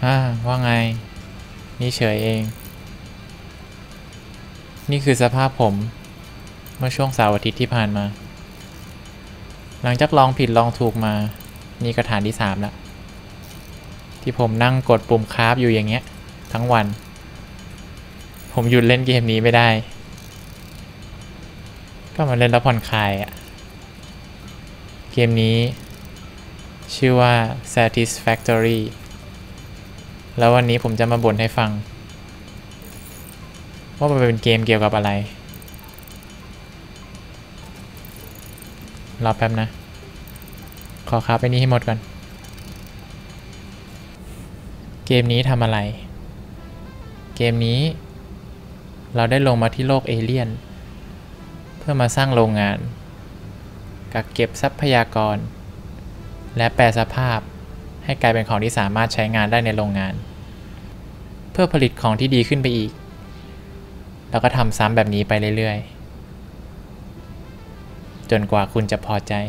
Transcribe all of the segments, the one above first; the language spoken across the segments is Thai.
ว่าไงนี่เฉยเองนี่คือสภาพผมเมื่อช่วงเสาร์อาทิตย์ที่ผ่านมาหลังจากลองผิดลองถูกมานี่ก็ฐานที่3แล้วที่ผมนั่งกดปุ่มคราฟอยู่อย่างเงี้ยทั้งวันผมหยุดเล่นเกมนี้ไม่ได้ก็มาเล่นแล้วผ่อนคลายอ่ะเกมนี้ชื่อว่า Satisfactory แล้ววันนี้ผมจะมาบ่นให้ฟังว่ามันเป็นเกมเกี่ยวกับอะไรรอแป๊บนะขอครับไปนี่ให้หมดก่อนเกมนี้ทำอะไรเกมนี้เราได้ลงมาที่โลกเอเลี่ยนเพื่อมาสร้างโรงงานกักเก็บทรัพยากรและแปรสภาพให้กลายเป็นของที่สามารถใช้งานได้ในโรงงานเพื่อผลิตของที่ดีขึ้นไปอีกแล้วก็ทำซ้ำแบบนี้ไปเรื่อยๆจนกว่าคุณจะพอใจ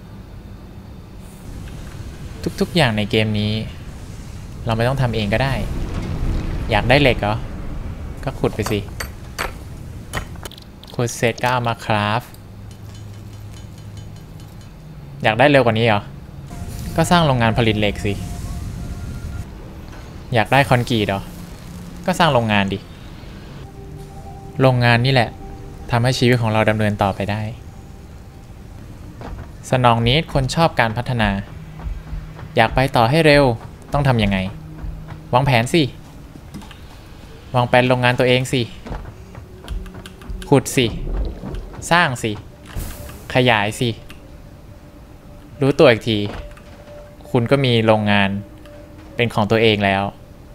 ทุกๆอย่างในเกมนี้เราไม่ต้องทำเองก็ได้อยากได้เหล็กเหรอก็ขุดไปสิขุดเสร็จก็เอามาคราฟอยากได้เร็วกว่านี้เหรอก็สร้างโรงงานผลิตเหล็กสิอยากได้คอนกรีตเหรอก็สร้างโรงงานดิโรงงานนี่แหละทำให้ชีวิตของเราดำเนินต่อไปได้สนองนี้คนชอบการพัฒนาอยากไปต่อให้เร็วต้องทำยังไงวางแผนสิวางแผนโรงงานตัวเองสิขุดสิสร้างสิขยายสิรู้ตัวอีกทีคุณก็มีโรงงานเป็นของตัวเองแล้ว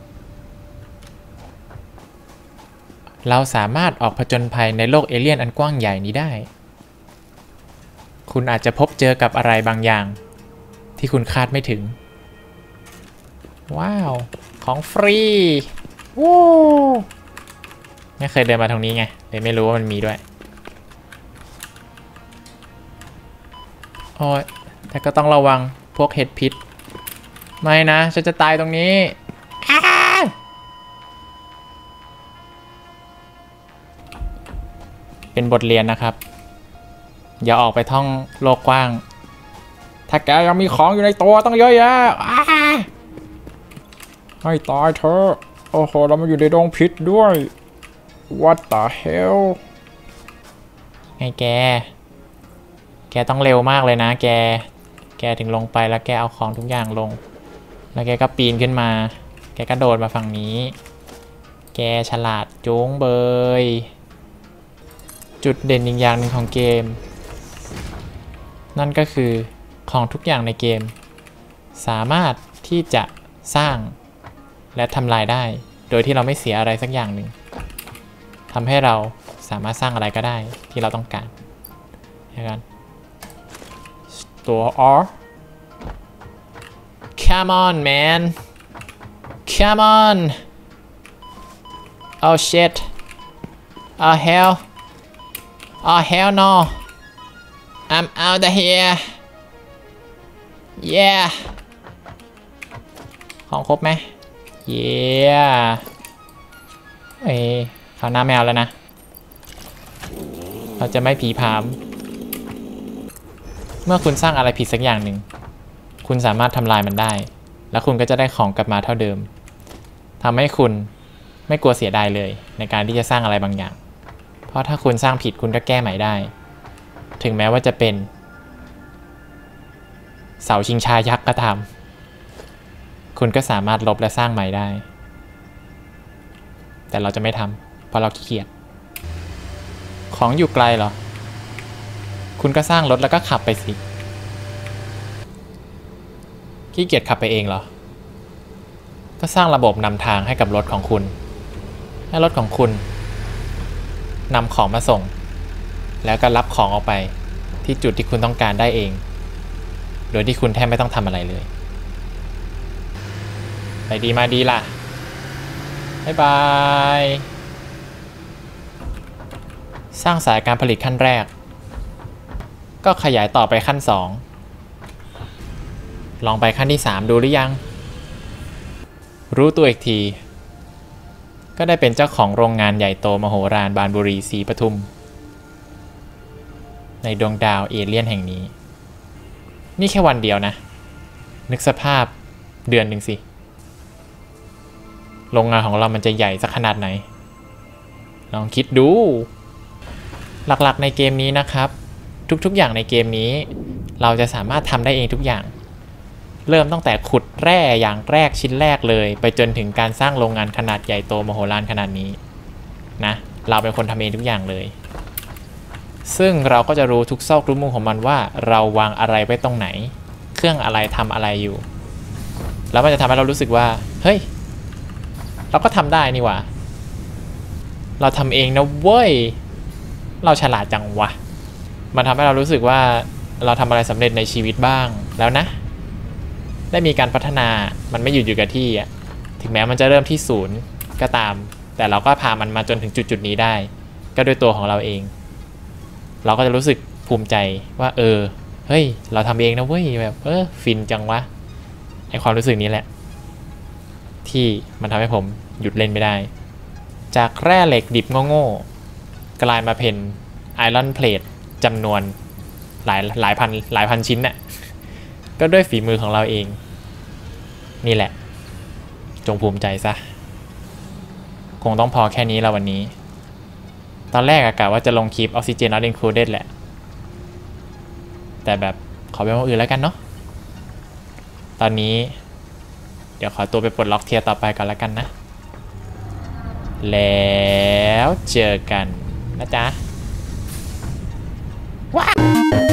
เราสามารถออกผจญภัยในโลกเอเลี่ยนอันกว้างใหญ่นี้ได้คุณอาจจะพบเจอกับอะไรบางอย่างที่คุณคาดไม่ถึงว้าวของฟรีวู้ไม่เคยเดินมาตรงนี้ไงเลยไม่รู้ว่ามันมีด้วยโอ้ยแต่ก็ต้องระวังพวกเห็ดพิษไม่นะฉันจะตายตรงนี้เป็นบทเรียนนะครับอย่าออกไปท่องโลกกว้างถ้าแกยังมีของอยู่ในตัวต้องเยอะแยะให้ตายเถอะโอ้โหเรามาอยู่ในดงพิษด้วย What the hell ไงแกต้องเร็วมากเลยนะแกถึงลงไปแล้วแกเอาของทุกอย่างลงแล้วแกก็ปีนขึ้นมาแกก็โดดมาฝั่งนี้แกฉลาดจุ้งเบยจุดเด่นอีกอย่างหนึ่งของเกมนั่นก็คือของทุกอย่างในเกมสามารถที่จะสร้างและทำลายได้โดยที่เราไม่เสียอะไรสักอย่างหนึ่งทำให้เราสามารถสร้างอะไรก็ได้ที่เราต้องการนะครับตัว R Come on man Come on Oh shit Oh hell Oh hell no I'm out of here Yeah ของครบไหม Yeah คราวหน้าไม่เอาแล้วนะเราจะไม่ผีผามเมื่อคุณสร้างอะไรผิดสักอย่างหนึ่งคุณสามารถทำลายมันได้แล้วคุณก็จะได้ของกลับมาเท่าเดิมทำให้คุณไม่กลัวเสียดายเลยในการที่จะสร้างอะไรบางอย่างเพราะถ้าคุณสร้างผิดคุณก็แก้ใหม่ได้ถึงแม้ว่าจะเป็นเสาชิงช้ายักษ์ก็ตามคุณก็สามารถลบและสร้างใหม่ได้แต่เราจะไม่ทำเพราะเราขี้เกียจของอยู่ไกลเหรอคุณก็สร้างรถแล้วก็ขับไปสิขี้เกียจขับไปเองเหรอก็สร้างระบบนำทางให้กับรถของคุณให้รถของคุณนำของมาส่งแล้วก็รับของออกไปที่จุดที่คุณต้องการได้เองโดยที่คุณแทบไม่ต้องทำอะไรเลยไปดีมาดีล่ะบ๊ายบายสร้างสายการผลิตขั้นแรกก็ขยายต่อไปขั้น2ลองไปขั้นที่3ดูหรือยังรู้ตัวอีกทีก็ได้เป็นเจ้าของโรงงานใหญ่โตมโหฬารบานบุรีศรีปทุมในดวงดาวเอเลี่ยนแห่งนี้นี่แค่วันเดียวนะนึกสภาพเดือนหนึ่งสิโรงงานของเรามันจะใหญ่สักขนาดไหนลองคิดดูหลักๆในเกมนี้นะครับทุกๆอย่างในเกมนี้เราจะสามารถทำได้เองทุกอย่างเริ่มตั้งแต่ขุดแร่อย่างแรกชิ้นแรกเลยไปจนถึงการสร้างโรงงานขนาดใหญ่โตมโหฬารขนาดนี้นะเราเป็นคนทำเองทุกอย่างเลยซึ่งเราก็จะรู้ทุกซอกทุกมุมของมันว่าเราวางอะไรไว้ตรงไหนเครื่องอะไรทำอะไรอยู่แล้วมันจะทำให้เรารู้สึกว่าเฮ้ยเราก็ทำได้นี่หว่าเราทำเองนะเว้ยเราฉลาดจังวะมันทำให้เรารู้สึกว่าเราทำอะไรสำเร็จในชีวิตบ้างแล้วนะได้มีการพัฒนามันไม่หยุดอยู่กับที่อ่ะถึงแม้มันจะเริ่มที่ศูนย์ก็ตามแต่เราก็พามันมาจนถึงจุดนี้ได้ก็ด้วยตัวของเราเองเราก็จะรู้สึกภูมิใจว่าเฮ้ยเราทำเองนะเว้ยแบบฟินจังวะไอความรู้สึกนี้แหละที่มันทำให้ผมหยุดเล่นไม่ได้จากแร่เหล็กดิบโง่ๆกลายมาเป็นไอรอนเพลทจำนวนหลายพันชิ้นน่ะก็ด้วยฝีมือของเราเองนี่แหละจงภูมิใจซะคงต้องพอแค่นี้แล้ววันนี้ตอนแรกกะว่าจะลงคลิป Oxygen Not Included แหละแต่แบบขอเป็นวันอื่นแล้วกันเนาะตอนนี้เดี๋ยวขอตัวไปปลดล็อกเทียร์ต่อไปก่อนแล้วกันนะแล้วเจอกันนะจ๊ะว้า